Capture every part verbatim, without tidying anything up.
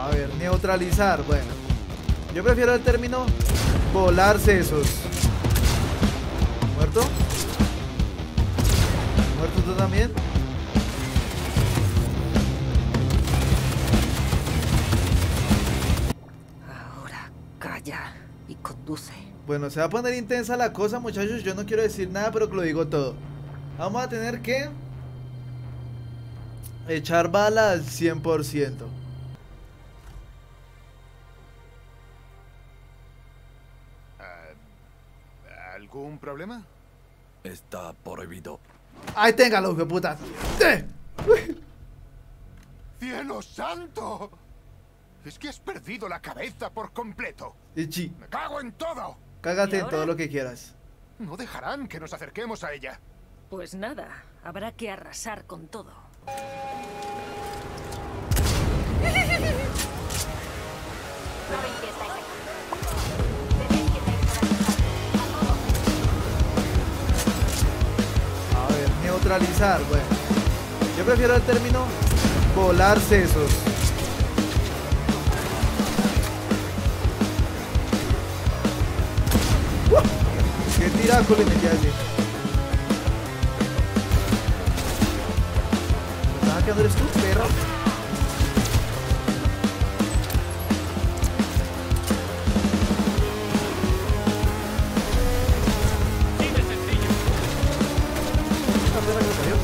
A ver, neutralizar. Bueno, yo prefiero el término volar sesos. ¿Muerto? ¿Muerto tú también? Ahora calla y conduce. Bueno, se va a poner intensa la cosa, muchachos. Yo no quiero decir nada, pero que lo digo todo. Vamos a tener que echar bala al cien por ciento. ¿Algún problema? Está prohibido. ¡Ay, téngalo, hijo de puta! ¡Eh! ¡Cielo santo! Es que has perdido la cabeza por completo. Ichi, ¡Me cago en todo! cágate ¿Y en ahora? todo lo que quieras. No dejarán que nos acerquemos a ella. Pues nada, habrá que arrasar con todo. A ver, neutralizar, bueno. Yo prefiero el término volar sesos. ¡Uh! ¡Qué tiraco le metí allí! ¿Me estás hackeando eres tú, perro? Esta perra que me cayó.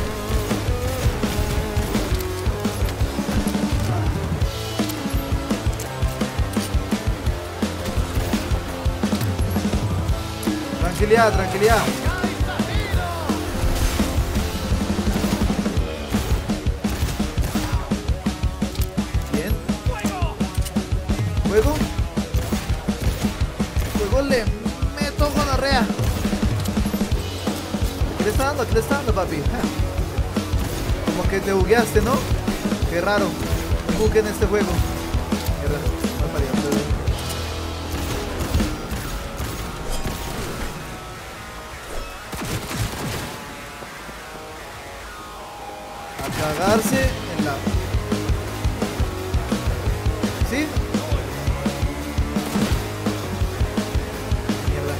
Tranquilidad, tranquilidad. Bien. Fuego. Fuego le meto gonorrea. ¿Qué le está dando? ¿Qué le está dando, papi? Como que te bugueaste, ¿no? Qué raro. Un bug en este juego. Qué raro. Mal parido, pero- A cagarse en la... ¿Sí? Mierda.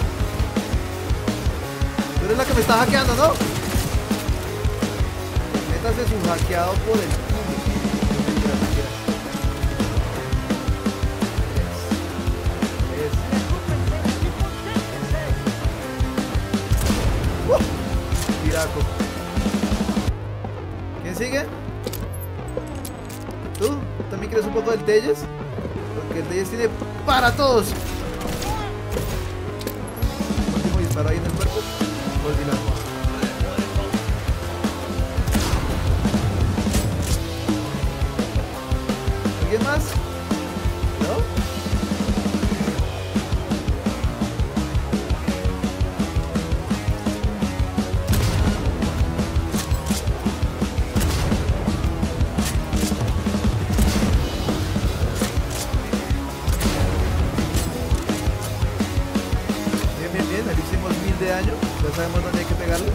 Tú eres la que me está hackeando, ¿no? Métase su hackeado por el culo. Mentira, mentira. Es, es. ¡Uh! Tiraco. ¿Quién sigue? ¿Tú? ¿También quieres un poco del Telles? Porque el Telles tiene para todos. Último disparo ahí en el cuerpo. Olvídalo. ¿Alguien más? ¿No? Bien, bien, bien. Le hicimos mil de daño. Ya sabemos dónde hay que pegarle.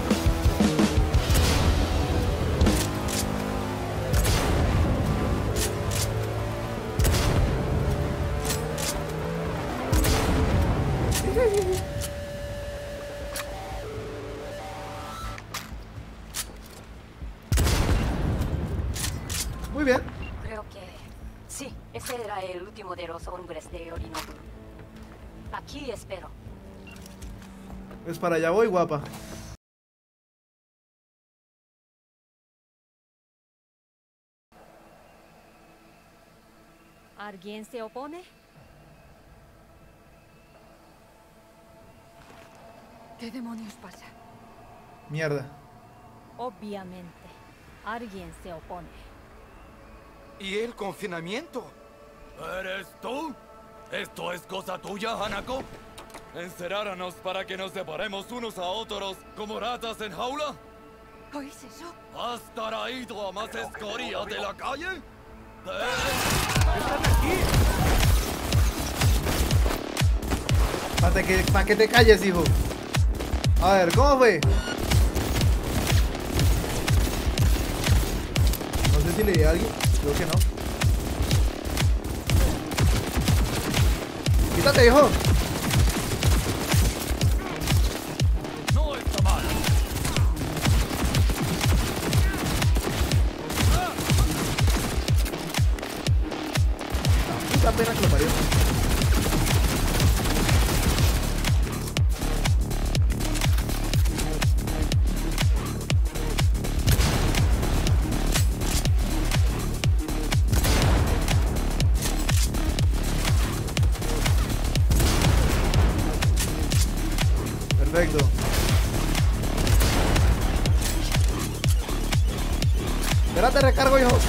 Muy bien. Creo que sí, ese era el último de los hombres de Orinoco. Aquí espero. Pues para allá voy, guapa. ¿Alguien se opone? ¿Qué demonios pasa? Mierda. Obviamente, alguien se opone. ¿Y el confinamiento? ¿Eres tú? ¿Esto es cosa tuya, Hanako? ¿Encerrarnos para que nos separemos unos a otros como ratas en jaula? ¿Oís eso? ¿Has traído a más escoria de la calle? ¿Eh? Para que, pa' que te calles, hijo. A ver, ¿cómo fue? No sé si le di a alguien. Creo que no. Quítate, hijo. No está mal. Puta pena que lo parió. Perfecto. Espérate, recargo, hijo.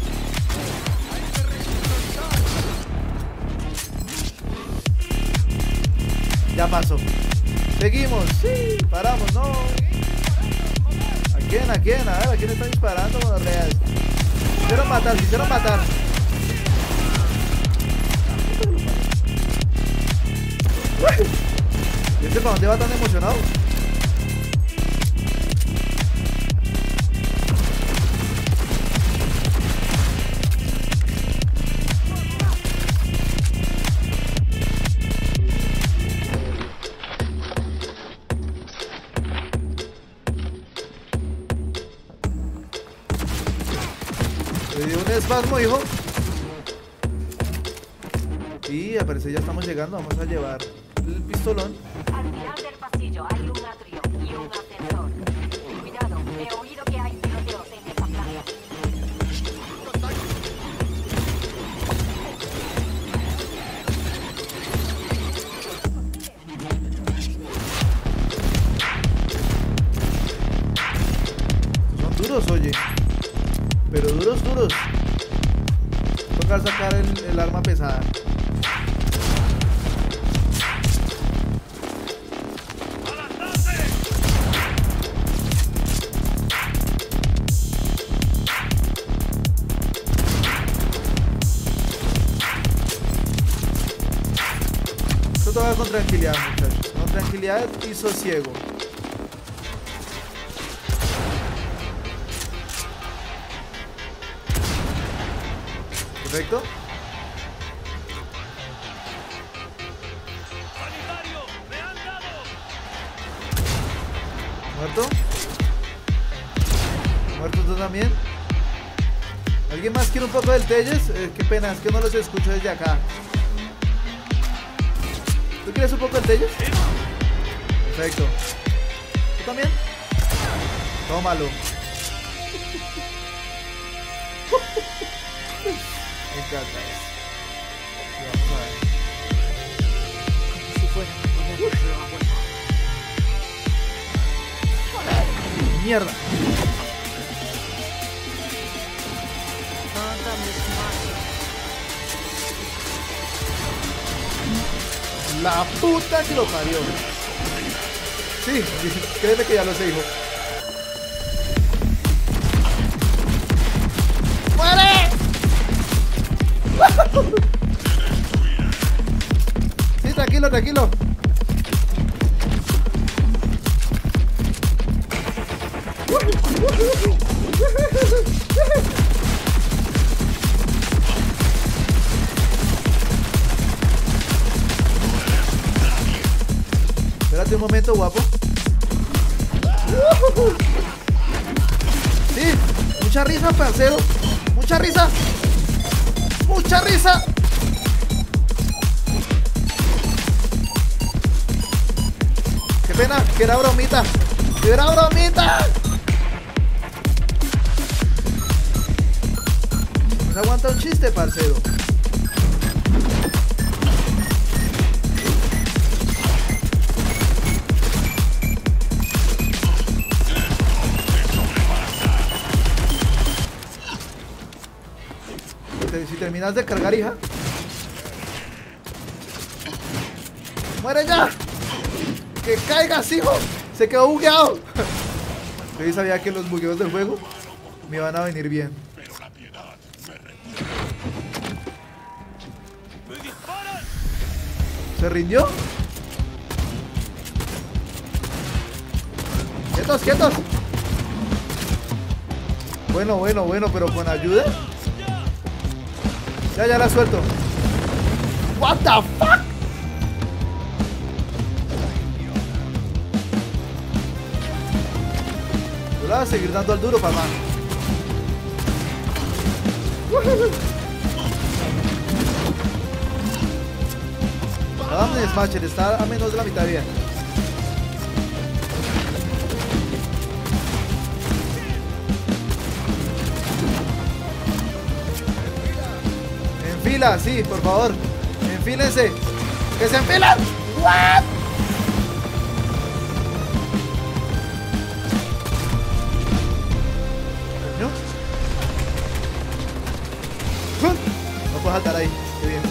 Ya pasó. Seguimos. Sí, paramos, no. ¿A quién? ¿A quién? A ver, ¿a quién están disparando con los reales? Quisieron matar, quisieron matar. ¿Y este para dónde va tan emocionado? Le dio un espasmo, hijo. Y al parecer ya estamos llegando. Vamos a llevar el pistolón. Al final del pasillo hay un atrio y un ascensor. Cuidado, he oído que hay tiroteos en esa playa. Son duros, oye. Pero duros, duros. Tocar sacar el, el arma pesada. Esto toca con tranquilidad, muchachos. Con tranquilidad y sosiego. Perfecto. Muerto. Muerto tú también. ¿Alguien más quiere un poco del Telles? Eh, qué pena, es que no los escucho desde acá. ¿Tú quieres un poco del Telles? Perfecto. ¿Tú también? Tómalo. Me encanta eso. Y vamos a ver. Si fuera Mierda. La puta que lo parió. Sí, créeme que ya lo sé, hijo. ¡Muere! Sí, tranquilo, tranquilo. Espérate un momento, guapo. Sí, mucha risa, parcero. Mucha risa. Mucha risa. Qué pena, que era bromita. Que era bromita. No se aguanta un chiste, parcero. Si terminas de cargar, hija. ¡Muere ya! ¡Que caigas, hijo! Se quedó bugueado. Yo sabía que los bugueos del juego me iban a venir bien. ¿Se rindió? ¡Quietos, quietos! Bueno, bueno, bueno, pero con ayuda. Ya, ya la suelto. What the fuck? Le voy a seguir dando al duro, papá. Adam Smasher está a menos de la mitad de vida. Enfila, sí, por favor. Enfílense. ¡Que se enfilan! ¿What? ¿No? No puedo saltar ahí. Qué bien.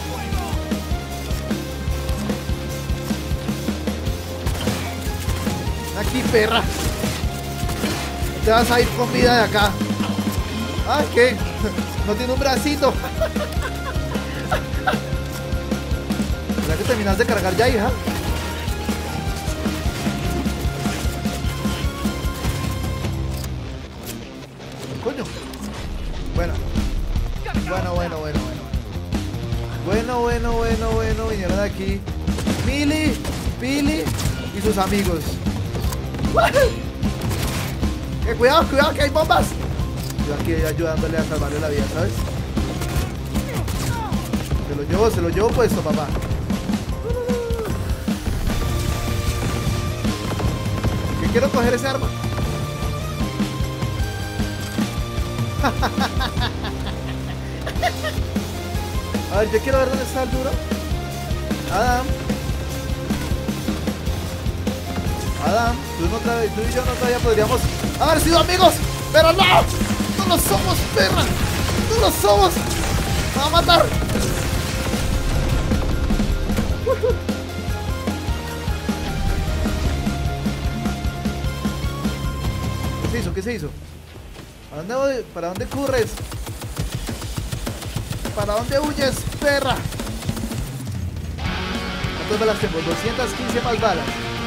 Aquí, perra. Te vas a ir con vida de acá. Ah, ¿qué? No tiene un bracito. ¿Será que terminas de cargar ya, hija? Coño. Bueno. Bueno, bueno, bueno, bueno. Bueno, bueno, bueno, bueno. Vinieron aquí Millie, Billy y sus amigos. Eh, cuidado, cuidado, que hay bombas. Yo aquí ayudándole a salvarle la vida, ¿sabes? Se lo llevo, se lo llevo puesto, papá. Que quiero coger ese arma. A ver, yo quiero ver dónde está el duro. Adam. Adam, tú, no tra- tú y yo no todavía podríamos haber sido amigos, pero no, no lo somos, perra, no lo somos. Me va a matar. ¿Qué se hizo? ¿Qué se hizo? ¿Para dónde voy? ¿Para dónde corres? ¿Para dónde huyes, perra? ¿Cuántas balas tengo? doscientas quince más balas.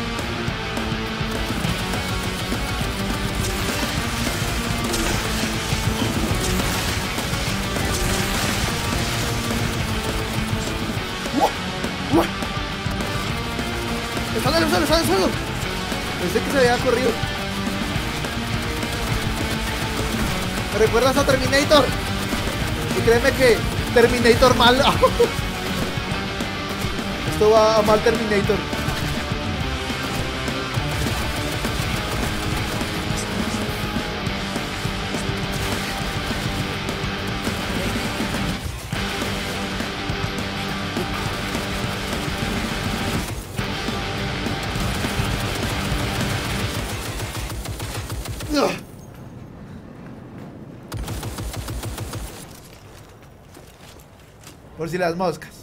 ¡Está en el suelo! ¡Está en el suelo! Pensé que se había corrido. ¿Me recuerdas a Terminator? Y créeme que Terminator mal. Esto va a mal Terminator. Por si las moscas.